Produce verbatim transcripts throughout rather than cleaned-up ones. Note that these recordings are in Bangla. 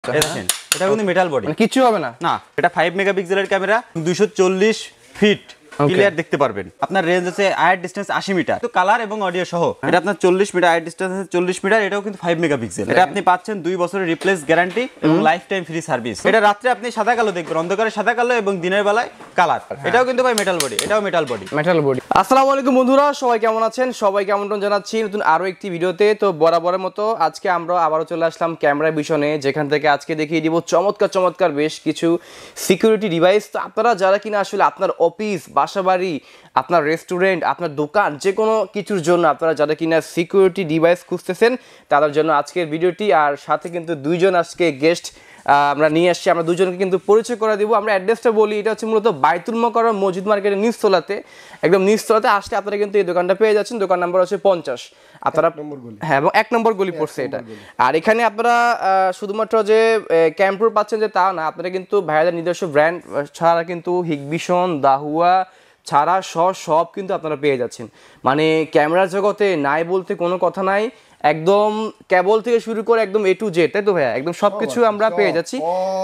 দেখেন এটা কিন্তু মেটাল বডি, মানে কিছু হবে না। না, এটা পাঁচ মেগাপিক্সেলের ক্যামেরা, দুইশো চল্লিশ ফিট ক্লিয়ার দেখতে পারবেন। আপনার রেঞ্জ আছে আয়ার ডিসটেন্স আশি মিটার, তো কালার এবং অডিও সহ। এটা আপনার চল্লিশ মিটার, আয়ার ডিসটেন্স আছে চল্লিশ মিটার, এটাও কিন্তু পাঁচ মেগাপিক্সেল। এটা আপনি পাচ্ছেন দুই বছরের রিপ্লেস গ্যারান্টি এবং লাইফ টাইম ফ্রি সার্ভিস। এটা রাত্রে আপনি সাদা কালো দেখবেন, অন্ধকারে সাদা কালো এবং দিনের বেলায় কালার। এটাও কিন্তু ভাই মেটাল বডি, এটাও মেটাল বডি, মেটাল বডি। আসসালামু আলাইকুম বন্ধুরা, সবাই কেমন আছেন? সবাইকে আমন্ত্রণ জানাচ্ছি নতুন আরো একটি ভিডিওতে। তো বরাবরের মতো আজকে আমরা আবারও চলে আসলাম ক্যামেরা ভিশনে, যেখান থেকে আজকে দেখিয়ে দিব চমৎকার চমৎকার বেশ কিছু সিকিউরিটি ডিভাইস। তো আপনারা যারা কিনা আসলে আপনার অফিস, বাসাবাড়ি, আপনার রেস্টুরেন্ট, আপনার দোকান, যে কোনো কিছুর জন্য আপনারা যারা কিনা সিকিউরিটি ডিভাইস খুঁজতেছেন তাদের জন্য আজকের ভিডিওটি। আর সাথে কিন্তু দুইজন আজকে গেস্ট আমরা নিয়ে আসছি, আমরা দুজনকে কিন্তু পরিচয় করে দিব। আমরা অ্যাড্রেসটা বলি, এটা হচ্ছে মূলত বাইতুল মুকাররম মসজিদ মার্কেটের নিচতলাতে, একদম নিচতলাতে আসলে আপনারা কিন্তু এই দোকানটা পেয়ে যাচ্ছেন। দোকান নাম্বার হচ্ছে পঞ্চাশ, আপনারা হ্যাঁ, এবং এক নম্বর গলি পড়ছে এটা। আর এখানে আপনারা শুধুমাত্র যে ক্যাম্পুর পাচ্ছেন যে তা না, আপনারা কিন্তু ভাইয়াদের নিজস্ব ব্র্যান্ড ছাড়া কিন্তু হিকভিশন, দাহুয়া ছাড়া সব সব কিন্তু আপনারা পেয়ে যাচ্ছেন। মানে ক্যামেরার জগতে নাই বলতে কোনো কথা নাই, একদম কেবল থেকে শুরু করে একদম এ টু জেড, তাই তো ভাইয়া? একদম সবকিছু আমরা পেয়ে যাচ্ছি।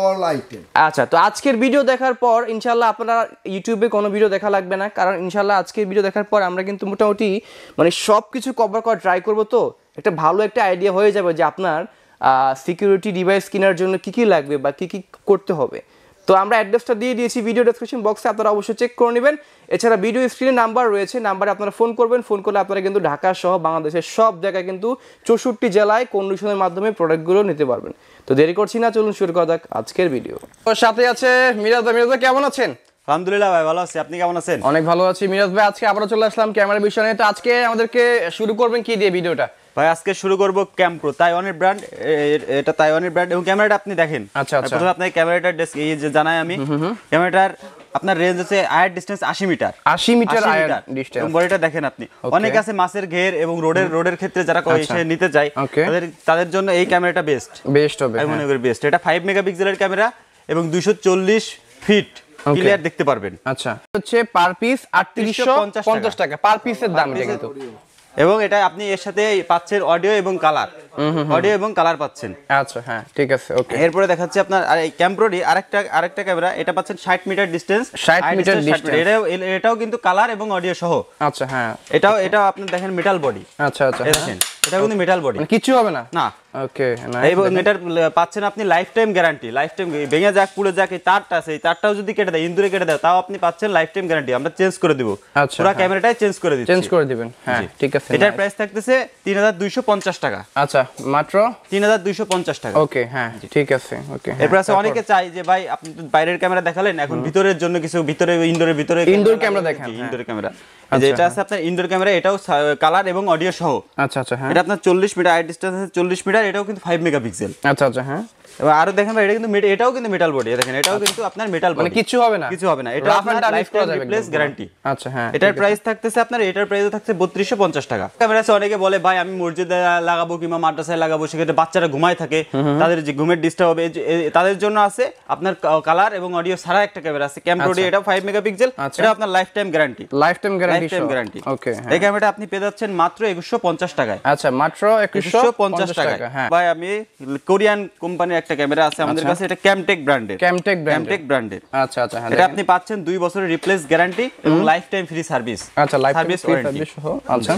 আচ্ছা, তো আজকের ভিডিও দেখার পর ইনশাল্লাহ আপনারা ইউটিউবে কোনো ভিডিও দেখা লাগবে না, কারণ ইনশাল্লাহ আজকের ভিডিও দেখার পর আমরা কিন্তু মোটামুটি মানে সব কিছু কভার করা ট্রাই করবো। তো একটা ভালো একটা আইডিয়া হয়ে যাবে যে আপনার সিকিউরিটি ডিভাইস কেনার জন্য কী কী লাগবে বা কী কী করতে হবে। তো আমরা অ্যাড্রেসটা দিয়ে দিয়েছি ভিডিও ডেসক্রিপশন বক্সে, আপনারা অবশ্যই চেক করে নেবেন। এছাড়া ভিডিও স্ক্রিনে নাম্বার রয়েছে, নাম্বারে আপনারা ফোন করবেন। ফোন করলে আপনারা কিন্তু ঢাকা সহ বাংলাদেশের সব জায়গায় কিন্তু চৌষট্টি জেলায় কন্ডিশনের মাধ্যমে প্রোডাক্টগুলো নিতে পারবেন। তো দেরি করছি না, চলুন শুরু করা যাক আজকের ভিডিও। ওর সাথে আছে মিরাজ ভাই। মিরাজ ভাই কেমন আছেন? আলহামদুলিল্লাহ ভাই, ভালো আছি, আপনি কেমন আছেন? অনেক ভালো আছি মিরাজ ভাই। আজকে আবারও চলে আসলাম ক্যামেরা বিষয়ে। তো আজকে আমাদেরকে শুরু করবেন কি দিয়ে ভিডিওটা? ভাই আজকে শুরু করব ক্যাম্প্রো, তাইওয়ানের ব্র্যান্ড। এটা তাইওয়ানের ব্র্যান্ড এবং ক্যামেরাটা আপনি দেখেন। আচ্ছা আচ্ছা, প্রথমে আপনাকে ক্যামেরাটার এই যে জানাই আমি, ক্যামেরাটার আপনার রেঞ্জ আছে আয়ার ডিসটেন্স আশি মিটার, আশি মিটার আয়ার ডিসটেন্স। এবং বডিটা দেখেন আপনি, অনেক আছে মাছের ঘের এবং রোডের রোডের ক্ষেত্রে যারা এসে নিতে চায় তাদের তাদের জন্য এই ক্যামেরাটা বেস্ট বেস্ট হবে, আমি মনে করি বেস্ট। এটা পাঁচ মেগাপিক্সেলের ক্যামেরা এবং দুইশো চল্লিশ ফিট ক্লিয়ার দেখতে পারবেন। আচ্ছা, হচ্ছে পার পিস আটত্রিশশো পঞ্চাশ টাকা পার পিসের দাম এটা কিন্তু। এবং এটা আপনি এর সাথে পাচ্ছেন অডিও এবং কালার, অডিও এবং কালার পাচ্ছেন। আচ্ছা হ্যাঁ, ঠিক আছে, ওকে। এরপরে দেখাচ্ছি আপনার আর এই ক্যাম্প্রোডি আরেকটা আরেকটা ক্যামেরা, এটা পাচ্ছেন ষাট মিটার ডিসটেন্স, ষাট মিটার ডিসটেন্স। এটাও এটাও কিন্তু কালার এবং অডিও সহ। আচ্ছা হ্যাঁ, এটাও এটাও আপনি দেখেন মেটাল বডি। আচ্ছা আচ্ছা, দেখেন এটা কিন্তু মেটাল বডি, মানে কিছু হবে না। না, ওকে। এবং এটার পাচ্ছেন আপনি lifetime guarantee. Lifetime ভেঙে যাক, পুড়ে যাক, এই তারটা আছে, এই তারটাও যদি কেটে দেয়, ইন্দুরে কেটে দেয়, তাও আপনি পাচ্ছেন লাইফ টাইম গ্যারান্টি। আমরা চেঞ্জ করে দিব, পুরো ক্যামেরাটাই চেঞ্জ করে দিচ্ছি, চেঞ্জ করে দিবেন। হ্যাঁ ঠিক আছে। এটার প্রাইস থাকতেছে তিন হাজার দুইশো পঞ্চাশ টাকা। আচ্ছা, মাত্র তিন হাজার দুইশো পঞ্চাশ টাকা। ওকে হ্যাঁ, ঠিক আছে, ওকে। এরপর আছে অনেকে চাই যে ভাই আপনি তো বাইরের ক্যামেরা দেখালেন, এখন ভিতরের জন্য কিছু, ভিতরে ইনডোরের ভিতরে ইনডোর ক্যামেরা দেখেন। ইনডোর ক্যামেরা যেটা আছে আপনার ইনডোর ক্যামেরা, এটাও কালার এবং অডিও সহ। আচ্ছা আচ্ছা হ্যাঁ, এটা আপনার চল্লিশ মিটার, আয়ার ডিসটেন্স আছে চল্লিশ মিটার, এটাও কিন্তু পাঁচ মেগাপিক্সেল। আচ্ছা আচ্ছা হ্যাঁ। এবার আরো দেখেন ভাই, এটা কিন্তু এটাও কিন্তু মেটাল বডি, দেখেন এটাও কিন্তু আপনার মেটাল বডি, মানে কিছু হবে না, কিছু হবে না। এটা আপনার লাইফ টাইম রিপ্লেস গ্যারান্টি। আচ্ছা হ্যাঁ, এটার প্রাইস থাকতেছে আপনার, এটার প্রাইস থাকছে বত্রিশশো পঞ্চাশ টাকা। ক্যামেরা আছে অনেকে বলে ভাই আমি মসজিদে লাগাবো কিংবা মাদ্রাসায় লাগাবো, সেক্ষেত্রে বাচ্চারা ঘুমায় থাকে, তাদের যে ঘুমের ডিস্টার্ব হবে, তাদের জন্য আছে আপনার কালার এবং অডিও ছাড়া একটা ক্যামেরা আছে ক্যাম্প্রোডি, এটাও পাঁচ মেগাপিক্সেল, এটা আপনার lifetime guarantee, lifetime guarantee, time guarantee. Okay. এই ক্যামেরাটা আপনি পেয়ে যাচ্ছেন মাত্র একুশশো পঞ্চাশ টাকায়। আচ্ছা, মাত্র একুশশো পঞ্চাশ টাকা। হ্যাঁ ভাই, আমি কোরিয়ান কোম্পানির একটা ক্যামেরা আছে আমাদের কাছে, এটা ক্যামটেক ব্র্যান্ডের, ক্যামটেক ক্যামটেক ব্র্যান্ডের। আচ্ছা আচ্ছা হ্যাঁ, এটা আপনি পাচ্ছেন দুই বছরের রিপ্লেস গ্যারান্টি এবং লাইফ টাইম ফ্রি সার্ভিস। আচ্ছা, লাইফ সার্ভিস ওয়ারেন্টি সহ। আচ্ছা,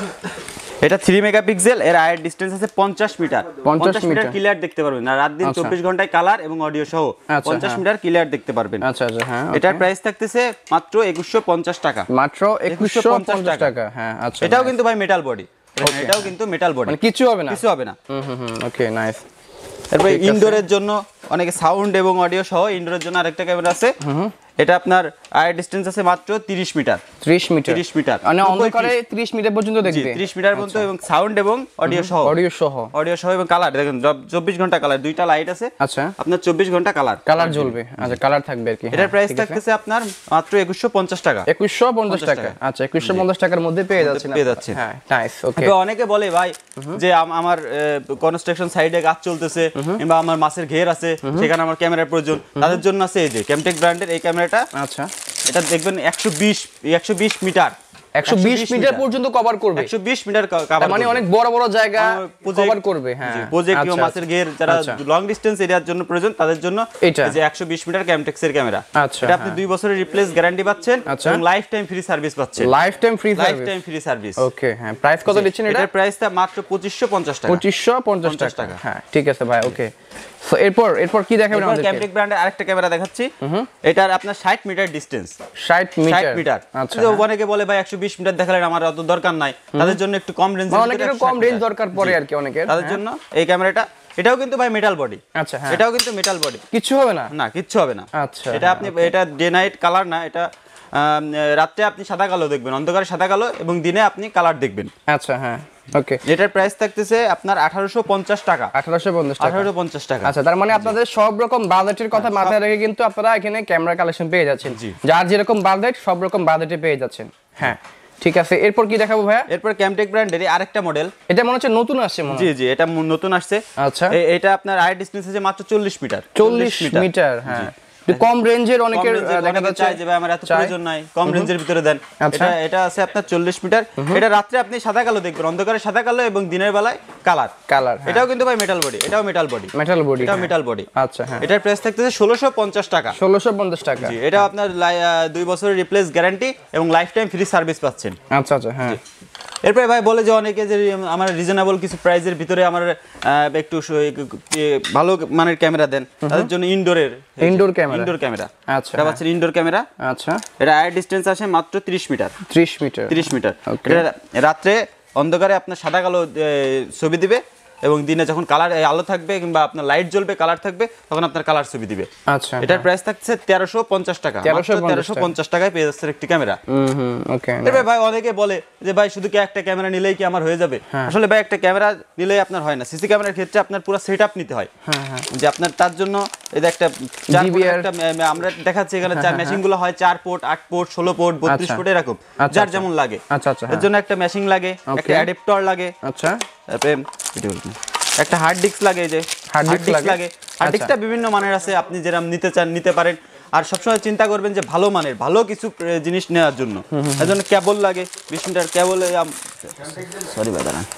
এটা তিন মেগাপিক্সেল, এর আয়ার ডিসটেন্স আছে পঞ্চাশ মিটার, পঞ্চাশ মিটার ক্লিয়ার দেখতে পারবেন। আর রাত দিন চব্বিশ ঘন্টায় কালার এবং অডিও সহ পঞ্চাশ মিটার ক্লিয়ার দেখতে পারবেন। আচ্ছা আচ্ছা হ্যাঁ, এটার প্রাইস থাকতেছে মাত্র একুশশো পঞ্চাশ টাকা, মাত্র একুশশো পঞ্চাশ টাকা। হ্যাঁ আচ্ছা, এটাও কিন্তু ভাই মেটাল বডি, এটাও কিন্তু মেটাল বডি, মানে কিছু হবে না, কিছু হবে না। Hmm hmm hmm, okay nice. তারপরে ইনডোরের জন্য অনেকে সাউন্ড এবং অডিও সহ ইনডোরের জন্য আরেকটা ক্যামেরা আছে, এটা আপনার আয়ার ডিসটেন্স আছে মাত্র তিরিশ মিটার, ত্রিশ মিটার, তিরিশ মিটার, মানে অন্ধকারে ত্রিশ মিটার পর্যন্ত দেখবে, ত্রিশ মিটার পর্যন্ত, এবং সাউন্ড এবং অডিও সহ, অডিও সহ, অডিও সহ এবং কালার দেখেন চব্বিশ ঘন্টা কালার, দুইটা লাইট আছে। আচ্ছা, আপনার চব্বিশ ঘন্টা কালার, কালার জ্বলবে। আচ্ছা, কালার থাকবে আর কি। এটার প্রাইস থাকতেছে আপনার মাত্র একুশশো পঞ্চাশ টাকা, একুশশো পঞ্চাশ টাকা। আচ্ছা, একুশশো পঞ্চাশ টাকার মধ্যে পেয়ে যাচ্ছেন, পেয়ে যাচ্ছেন। হ্যাঁ নাইস, ওকে। তো অনেকে বলে ভাই যে আমার কনস্ট্রাকশন সাইডে কাজ চলতেছে কিংবা আমার মাছের ঘের আছে, সেখানে আমার ক্যামেরার প্রয়োজন, তাদের জন্য আছে এই যে ক্যামটেক ব্র্যান্ডের এই ক্যামেরাটা। আচ্ছা, এটা দেখবেন একশো বিশ একশো বিশ মিটার একশো বিশ মিটার পর্যন্ত কভার করবে একশো বিশ মিটার কভার মানে অনেক বড় বড় জায়গা কভার করবে হ্যাঁ প্রজেক্ট কিংবা মাছের ঘের যারা লং ডিসটেন্স এরিয়ার জন্য প্রয়োজন তাদের জন্য এই যে একশো বিশ মিটার ক্যামটেক্স এর ক্যামেরা এটা আপনি দুই বছরের রিপ্লেস গ্যারান্টি পাচ্ছেন এবং লাইফ টাইম ফ্রি সার্ভিস পাচ্ছেন lifetime free service lifetime free service okay হ্যাঁ প্রাইস কত দিচ্ছেন এটা এটার প্রাইসটা মাত্র পঁচিশশো পঞ্চাশ টাকা পঁচিশশো পঞ্চাশ টাকা হ্যাঁ ঠিক আছে ভাই ওকে সো এরপর এরপর কি দেখাবেন আমাদের ক্যামটেক ব্র্যান্ডের আরেকটা ক্যামেরা দেখাচ্ছি এটার আপনার ষাট মিটার ডিসটেন্স ষাট মিটার ষাট মিটার আচ্ছা তো অনেকে বলে ভাই একশো বিশ মিটার দেখালেন আমার অত দরকার নাই তাদের জন্য একটু কম রেঞ্জ অনেকের কম রেঞ্জ দরকার পড়ে আর কি অনেকের তাদের জন্য এই ক্যামেরাটা এটাও কিন্তু ভাই মেটাল বডি আচ্ছা হ্যাঁ এটাও কিন্তু মেটাল বডি কিছু হবে না না কিচ্ছু হবে না আচ্ছা এটা আপনি এটা ডে নাইট কালার না এটা রাতে আপনি সাদা কালো দেখবেন অন্ধকারে সাদা কালো এবং দিনে আপনি কালার দেখবেন আচ্ছা হ্যাঁ ওকে এটার প্রাইস থাকতেছে আপনার আঠারোশো পঞ্চাশ টাকা আঠারোশো পঞ্চাশ টাকা আঠারোশো পঞ্চাশ টাকা আচ্ছা তার মানে আপনাদের সব রকম বাজেটের কথা মাথায় রেখে কিন্তু আপনারা এখানে ক্যামেরা কালেকশন পেয়ে যাচ্ছেন যার যেরকম বাজেট সব রকম বাজেটে পেয়ে যাচ্ছেন হ্যাঁ ঠিক আছে এরপর কি দেখাবো ভাইয়া এরপর ক্যামটেক ব্র্যান্ডের আরেকটা মডেল এটা মনে হচ্ছে নতুন আসছে মনে জি জি এটা নতুন আসছে আচ্ছা এটা আপনার আই ডিসটেন্স আছে মাত্র চল্লিশ মিটার চল্লিশ মিটার হ্যাঁ কম রেঞ্জের অনেকের দেখা যাচ্ছে চাই যে ভাই আমার এত প্রয়োজন নাই কম রেঞ্জের ভিতরে দেন এটা এটা আছে আপনার চল্লিশ মিটার এটা রাতে আপনি সাদা কালো দেখবেন অন্ধকারে সাদা কালো এবং দিনের বেলায় কালার কালার এটাও কিন্তু ভাই মেটাল বডি এটাও মেটাল বডি মেটাল বডি এটাও মেটাল বডি আচ্ছা হ্যাঁ এটার প্রাইস থাকতেছে ষোলোশো পঞ্চাশ টাকা ষোলোশো পঞ্চাশ টাকা জি এটা আপনার দুই বছরের রিপ্লেস গ্যারান্টি এবং লাইফ টাইম ফ্রি সার্ভিস পাচ্ছেন আচ্ছা আচ্ছা হ্যাঁ এরপরে ভাই বলে যে অনেকে যে আমার রিজনেবল কিছু প্রাইসের ভিতরে আমার একটু ভালো মানের ক্যামেরা দেন তাদের জন্য ইনডোরের ইনডোর ক্যামেরা ইনডোর ক্যামেরা আচ্ছা এটা হচ্ছে ইনডোর ক্যামেরা আচ্ছা এটা আই ডিসটেন্স আসে মাত্র ত্রিশ মিটার ত্রিশ মিটার ত্রিশ মিটার রাত্রে অন্ধকারে আপনার সাদা কালো ছবি দিবে এবং দিনে যখন কালার আলো থাকবে কিংবা আপনার লাইট জ্বলবে কালার থাকবে তখন আপনার কালার ছবি দিবে আচ্ছা এটার প্রাইস থাকছে তেরোশো পঞ্চাশ টাকা তেরোশো পঞ্চাশ টাকায় পেয়ে যাচ্ছে একটি ক্যামেরা ওকে এবার ভাই অনেকে বলে যে ভাই শুধু কি একটা ক্যামেরা নিলেই কি আমার হয়ে যাবে আসলে ভাই একটা ক্যামেরা নিলেই আপনার হয় না সিসি ক্যামেরার ক্ষেত্রে আপনার পুরো সেটআপ নিতে হয় যে আপনার তার জন্য এই যে একটা আমরা দেখাচ্ছি এখানে চার মেশিন গুলো হয় চার পোর্ট আট পোর্ট ষোলো পোর্ট বত্রিশ পোর্ট এরকম যার যেমন লাগে এর জন্য একটা মেশিন লাগে একটা অ্যাডাপ্টার লাগে আচ্ছা তারপরে একটা হার্ড ডিস্ক লাগে এই যে হার্ড ডিস্ক লাগে হার্ড ডিস্কটা বিভিন্ন মানের আছে আপনি যেরকম নিতে চান নিতে পারেন আর সবসময় চিন্তা করবেন যে ভালো মানের ভালো কিছু জিনিস নেওয়ার জন্য এর জন্য কেবল লাগে বিশ মিটার কেবল সরি বাবা না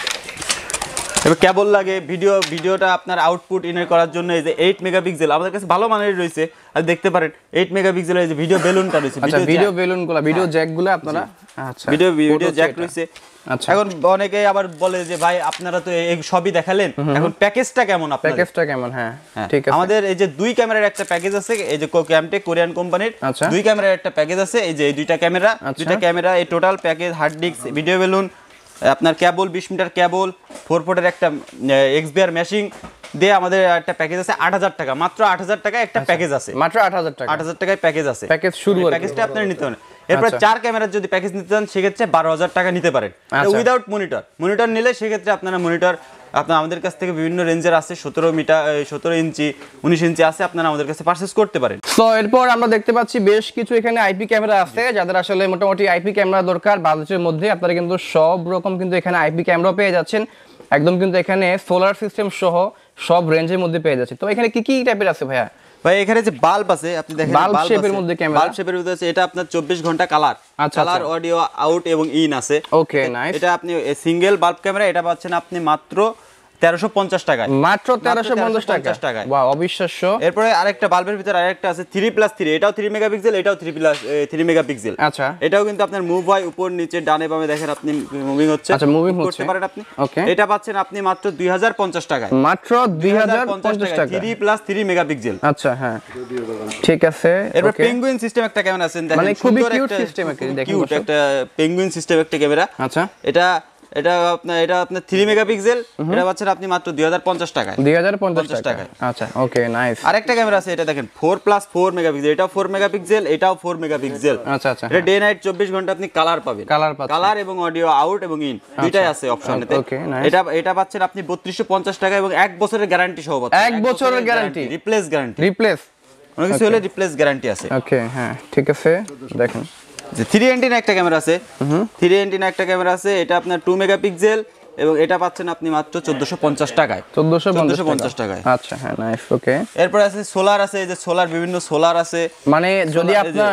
এবার কেবল লাগে ভিডিও ভিডিওটা আপনার আউটপুট ইনের করার জন্য এই যে এইট মেগাপিক্সেল আমাদের কাছে ভালো মানের রয়েছে আর দেখতে পারেন এইট মেগাপিক্সেলের এই যে ভিডিও বেলুনটা রয়েছে আচ্ছা ভিডিও বেলুনগুলো ভিডিও জ্যাকগুলো আপনারা আচ্ছা ভিডিও ভিডিও জ্যাক রয়েছে আচ্ছা এখন অনেকে আবার বলে যে ভাই আপনারা তো এই সবই দেখালেন এখন প্যাকেজটা কেমন আপনাদের প্যাকেজটা কেমন হ্যাঁ ঠিক আছে আমাদের এই যে দুই ক্যামেরার একটা প্যাকেজ আছে এই যে ক্যামটেক কোরিয়ান কোম্পানির দুই ক্যামেরার একটা প্যাকেজ আছে এই যে এই দুইটা ক্যামেরা দুইটা ক্যামেরা এই total package hard disk video balun আপনার কেবল বিশ মিটার কেবল ফোর ফুটের একটা এক্সবিআর মেশিং দিয়ে আমাদের একটা প্যাকেজ আছে আট হাজার টাকা মাত্র আট হাজার টাকা একটা প্যাকেজ আছে মাত্র আট হাজার টাকা আট হাজার টাকায় প্যাকেজ আছে প্যাকেজ শুরু প্যাকেজটা আপনারা নিতে হবে এরপর চার ক্যামেরার যদি প্যাকেজ নিতে চান সেক্ষেত্রে বারো হাজার টাকা নিতে পারেন উইদাউট মনিটর মনিটর নিলে সেক্ষেত্রে আপনারা মনিটর আপনার আমাদের কাছ থেকে বিভিন্ন রেঞ্জের আছে সতেরো মিটার সতেরো ইঞ্চি উনিশ ইঞ্চি আছে আপনারা আমাদের কাছে পারচেজ করতে পারেন তো এরপর আমরা দেখতে পাচ্ছি বেশ কিছু এখানে আইপি ক্যামেরা আছে যাদের আসলে মোটামুটি আইপি ক্যামেরা দরকার বাজেটের মধ্যে আপনারা কিন্তু সব রকম কিন্তু এখানে আইপি ক্যামেরা পেয়ে যাচ্ছেন একদম কিন্তু এখানে সোলার সিস্টেম সহ সব রেঞ্জের মধ্যে পেয়ে যাচ্ছে তো এখানে কি কি টাইপের আছে ভাইয়া ভাই এখানে যে বাল্ব আছে আপনি দেখেন বাল্ব শেপের মধ্যে ক্যামেরা বাল্ব শেপের মধ্যে আছে এটা আপনার চব্বিশ ঘন্টা কালার কালার অডিও আউট এবং ইন আছে ওকে নাইস এটা আপনি সিঙ্গেল বাল্ব ক্যামেরা এটা পাচ্ছেন আপনি মাত্র তেরোশো পঞ্চাশ টাকায় মাত্র তেরোশো পঞ্চাশ টাকায় ওয়াও অবিশ্বাস্য এরপরে আরেকটা বাল্বের ভিতরে আরেকটা আছে থ্রি প্লাস থ্রি এটাও থ্রি মেগাপিক্সেল এটাও থ্রি প্লাস থ্রি মেগাপিক্সেল আচ্ছা এটাও কিন্তু আপনার মুভ হয় উপর নিচে ডানে বামে দেখেন আপনি মুভিং হচ্ছে আচ্ছা মুভিং করতে পারেন আপনি ওকে এটা পাচ্ছেন আপনি মাত্র দুই হাজার পঞ্চাশ টাকায় মাত্র দুই হাজার পঞ্চাশ টাকা থ্রি প্লাস থ্রি মেগাপিক্সেল আচ্ছা হ্যাঁ ঠিক আছে এরপর পেঙ্গুইন সিস্টেম একটা ক্যামেরা আছে দেখেন মানে খুবই কিউট সিস্টেম একটা দেখেন কিউট একটা পেঙ্গুইন সিস্টেম একটা ক্যামেরা আচ্ছা এটা এটা আপনার এটা আপনার থ্রি মেগাপিক্সেল এটা পাচ্ছেন আপনি মাত্র দুই হাজার পঞ্চাশ টাকায় দুই হাজার পঞ্চাশ টাকায় আচ্ছা ওকে নাইস আরেকটা ক্যামেরা আছে এটা দেখেন ফোর প্লাস ফোর মেগাপিক্সেল এটাও ফোর মেগাপিক্সেল এটাও ফোর মেগাপিক্সেল আচ্ছা আচ্ছা এটা ডে নাইট চব্বিশ ঘন্টা আপনি কালার পাবেন কালার পাচ্ছেন কালার এবং অডিও আউট এবং ইন দুইটাই আছে অপশনেতে এটা এটা পাচ্ছেন আপনি বত্রিশশো পঞ্চাশ টাকা এবং এক বছরের গ্যারান্টি সহ পাচ্ছেন এক বছরের গ্যারান্টি রিপ্লেস গ্যারান্টি রিপ্লেস অনেক কিছু হলে রিপ্লেস গ্যারান্টি আছে ওকে হ্যাঁ ঠিক আছে দেখেন যে থ্রি এন্টিনা একটা ক্যামেরা আছে থ্রি এন্টিনা একটা ক্যামেরা আছে এটা আপনার টু মেগাপিক্সেল এবং এটা পাচ্ছেন আপনি মাত্র চোদ্দশো পঞ্চাশ টাকায় চোদ্দশো পঞ্চাশ টাকায় আচ্ছা হ্যাঁ নাইস ওকে এরপর আছে সোলার আছে এই যে সোলার বিভিন্ন সোলার আছে মানে যদি আপনার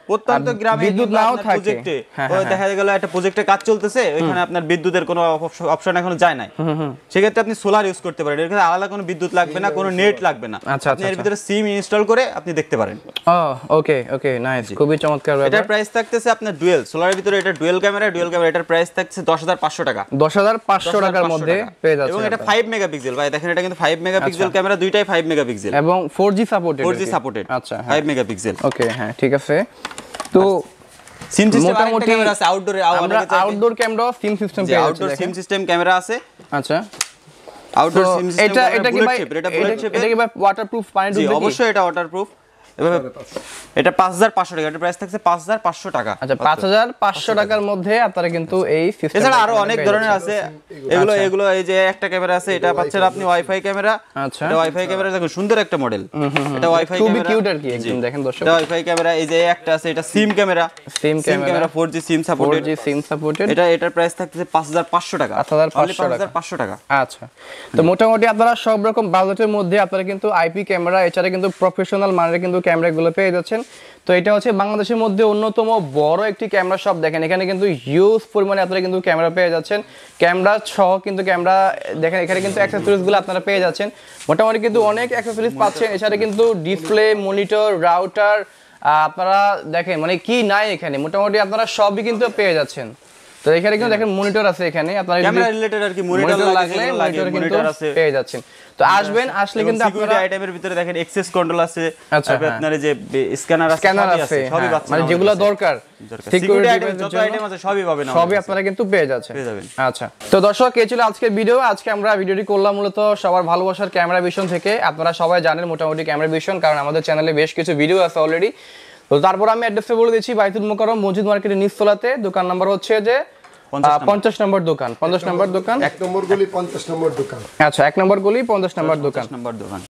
প্রত্যন্ত গ্রামে বিদ্যুৎ নাও থাকে প্রজেক্টে ওই দেখা গেল একটা প্রজেক্টে কাজ চলতেছে ওইখানে আপনার বিদ্যুতের কোনো অপশন এখনো যায় নাই সেক্ষেত্রে আপনি সোলার ইউজ করতে পারেন এর ক্ষেত্রে আলাদা কোনো বিদ্যুৎ লাগবে না কোনো নেট লাগবে না আপনি এর ভিতরে সিম ইনস্টল করে আপনি দেখতে পারেন ও ওকে ওকে নাইস খুবই চমৎকার ব্যাপার এটার প্রাইস থাকতেছে আপনার ডুয়েল সোলারের ভিতরে এটা ডুয়েল ক্যামেরা ডুয়েল ক্যামেরা এটার প্রাইস থাকছে দশ হাজার পাঁচশো টাকা দশ হাজার পাঁচশো টাকার মধ্যে পেয়ে যাচ্ছে এবং এটা ফাইভ মেগাপিক্সেল ভাই দেখেন এটা কিন্তু ফাইভ মেগাপিক্সেল ক্যামেরা দুইটাই ফাইভ মেগাপিক্সেল এবং four G supported four G supported আচ্ছা ফাইভ মেগাপিক্সেল ওকে হ্যাঁ ঠিক আছে তো সিম সিস্টেম মোটামুটি ক্যামেরা আছে আউটডোরে আমরা আউটডোর ক্যামেরা সিম সিস্টেম পেয়ে যাচ্ছি আউটডোর সিম সিস্টেম ক্যামেরা আছে আচ্ছা আউটডোর সিম সিস্টেম এটা এটা কি ভাই এটা বুলেট শেপ এটা কি ভাই ওয়াটারপ্রুফ পানি জি অবশ্যই এটা ওয়াটারপ্রুফ এটা পাঁচ হাজার পাঁচশো টাকা এটা প্রাইস থাকছে পাঁচ হাজার পাঁচশো টাকা আচ্ছা পাঁচ হাজার পাঁচশো টাকার মধ্যে আপনারা কিন্তু এই সিস্টেম এছাড়া আরো অনেক ধরনের আছে এগুলো এগুলো এই যে একটা ক্যামেরা আছে এটা পাচ্ছেন আপনি ওয়াইফাই ক্যামেরা আচ্ছা এটা ওয়াইফাই ক্যামেরা দেখুন সুন্দর একটা মডেল এটা ওয়াইফাই খুবই ক্যামেরা কিউট আর কি একদম দেখেন দর্শক এটা ওয়াইফাই ক্যামেরা এই যে একটা আছে এটা SIM camera SIM camera four G SIM supported four G SIM supported এটা এটার প্রাইস থাকছে পাঁচ হাজার পাঁচশো টাকা পাঁচ হাজার পাঁচশো টাকা আচ্ছা তো মোটামুটি আপনারা সব রকম বাজেটের মধ্যে আপনারা কিন্তু আইপি ক্যামেরা এছাড়া কিন্তু প্রফেশনাল মানের কিন্তু ক্যামেরাগুলো পেয়ে যাচ্ছেন তো এটা হচ্ছে বাংলাদেশের মধ্যে অন্যতম বড় একটি ক্যামেরা শপ দেখেন এখানে কিন্তু হিউজ পরিমাণে আপনারা কিন্তু ক্যামেরা পেয়ে যাচ্ছেন ক্যামেরা সহ কিন্তু ক্যামেরা দেখেন এখানে কিন্তু অ্যাক্সেসরিজগুলো আপনারা পেয়ে যাচ্ছেন মোটামুটি কিন্তু অনেক অ্যাক্সেসরিজ পাচ্ছেন এছাড়া কিন্তু ডিসপ্লে মনিটর রাউটার আপনারা দেখেন মানে কি নাই এখানে মোটামুটি আপনারা সবই কিন্তু পেয়ে যাচ্ছেন তো এখানে কিন্তু দেখেন মনিটর আছে এখানে আপনারা ক্যামেরা রিলেটেড আর কি মনিটর লাগলে মনিটর কিন্তু পেয়ে যাচ্ছেন তো আসবেন আসলে কিন্তু আপনারা আইটেমের ভিতরে দেখেন অ্যাক্সেস কন্ট্রোল আছে আচ্ছা আপনার যে স্ক্যানার আছে স্ক্যানার আছে সবই পাচ্ছেন মানে যেগুলো দরকার সিকিউরিটি আইটেম যত আইটেম আছে সবই পাবেন সবই আপনারা কিন্তু পেয়ে যাচ্ছেন পেয়ে যাবেন আচ্ছা তো দর্শক এই ছিল আজকের ভিডিও আজকে আমরা ভিডিওটি করলাম মূলত সবার ভালোবাসার ক্যামেরা ভিশন থেকে আপনারা সবাই জানেন মোটামুটি ক্যামেরা ভিশন কারণ আমাদের চ্যানেলে বেশ কিছু ভিডিও আছে অলরেডি তো তারপর আমি অ্যাড্রেসটা বলে দিচ্ছি বাইতুল মুকাররম মসজিদ মার্কেটের নিচতলাতে দোকান নাম্বার হচ্ছে যে পঞ্চাশ নম্বর দোকান পঞ্চাশ নম্বর দোকান এক নম্বর গলি পঞ্চাশ নম্বর দোকান আচ্ছা এক নম্বর গলি পঞ্চাশ নম্বর দোকান নম্বর দোকান